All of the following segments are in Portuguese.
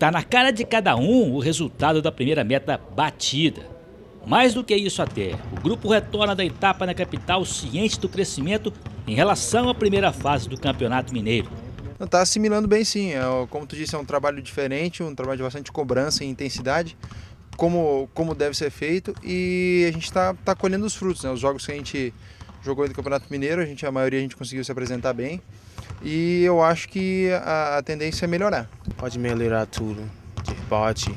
Tá na cara de cada um o resultado da primeira meta batida. Mais do que isso até, o grupo retorna da etapa na capital ciente do crescimento em relação à primeira fase do Campeonato Mineiro. Está assimilando bem sim, como tu disse, é um trabalho diferente, um trabalho de bastante cobrança e intensidade, como deve ser feito, e a gente está colhendo os frutos, né? Os jogos que a gente jogou do Campeonato Mineiro, a maioria a gente conseguiu se apresentar bem, e eu acho que a tendência é melhorar. Pode melhorar tudo, de rebote,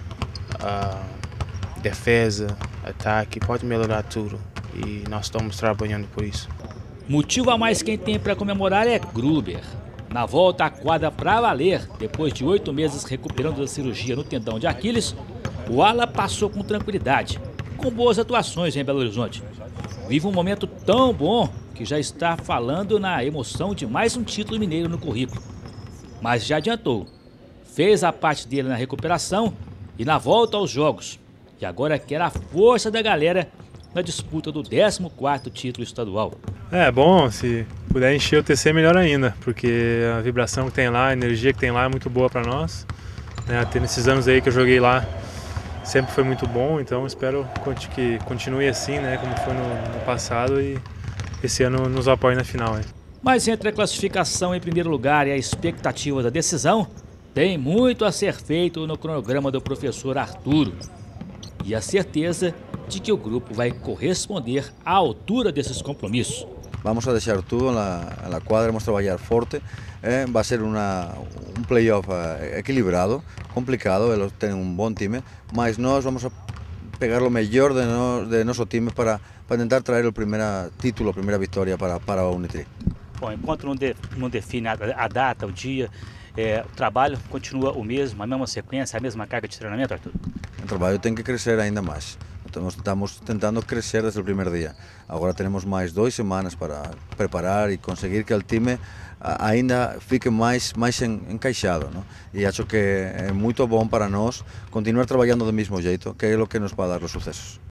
defesa, ataque, pode melhorar tudo, e nós estamos trabalhando por isso. Motivo a mais quem tem para comemorar é Gruber. Na volta à quadra para valer, depois de 8 meses recuperando da cirurgia no tendão de Aquiles, o ala passou com tranquilidade, com boas atuações em Belo Horizonte. Vive um momento tão bom que já está falando na emoção de mais um título mineiro no currículo. Mas já adiantou, fez a parte dele na recuperação e na volta aos jogos. E agora quer a força da galera na disputa do 14º título estadual. É bom, se puder encher o TC melhor ainda, porque a vibração que tem lá, a energia que tem lá é muito boa para nós. Até nesses anos aí que eu joguei lá, sempre foi muito bom, então espero que continue assim, né, como foi no passado, e esse ano nos apoie na final. Mas entre a classificação em primeiro lugar e a expectativa da decisão, tem muito a ser feito no cronograma do professor Arturo. E a certeza de que o grupo vai corresponder à altura desses compromissos. Vamos a deixar tudo na quadra, vamos trabalhar forte. Vai ser um playoff equilibrado, complicado, eles têm um bom time, mas nós vamos a pegar o melhor de nosso time para tentar trazer o primeiro título, a primeira vitória para a Unitri. Bom, enquanto não define a data, o dia, o trabalho continua o mesmo, a mesma sequência, a mesma carga de treinamento, Arthur? O trabalho tem que crescer ainda mais. Estamos tentando crescer desde o primeiro dia. Agora temos mais 2 semanas para preparar e conseguir que o time ainda fique mais encaixado, não? E acho que é muito bom para nós continuar trabalhando do mesmo jeito, que é o que nos vai dar os sucessos.